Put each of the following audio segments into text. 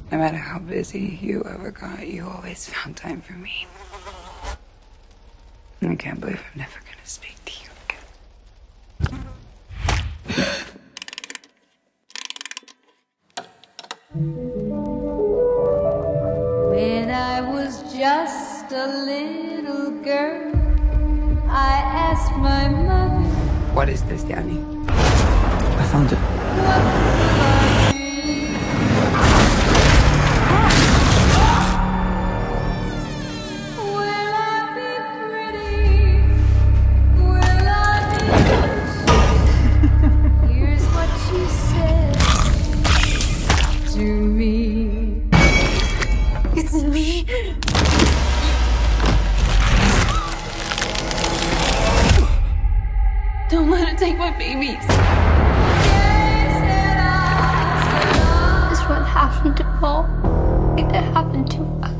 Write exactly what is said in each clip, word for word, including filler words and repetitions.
No matter how busy you ever got, you always found time for me. I can't believe I'm never gonna speak to you again. When I was just a little girl, I asked my mother, What is this, Danny? I found it. what will I be? Will I be pretty? Will I be rich? Here's what she said to me. It's me. Don't let it take my babies. This what happened to Paul. It happened to us.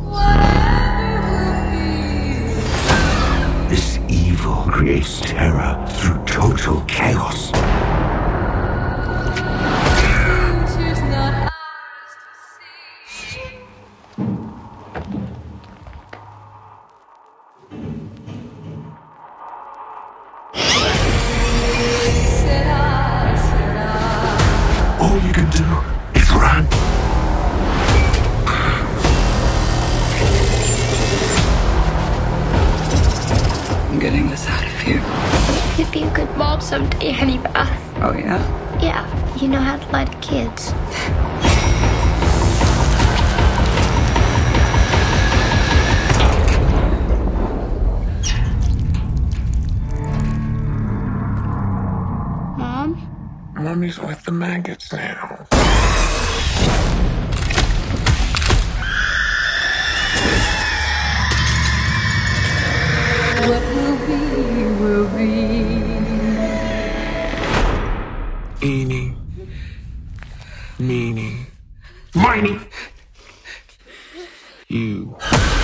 This evil creates terror through total chaos. All you can do is run. I'm getting this out of here. You'd be a good mom someday, Honey Bath. Oh, yeah? Yeah, you know how to lie to kids. Mom? Mommy's with the maggots now. What will be, will be. Eeny, meeny, miny. You.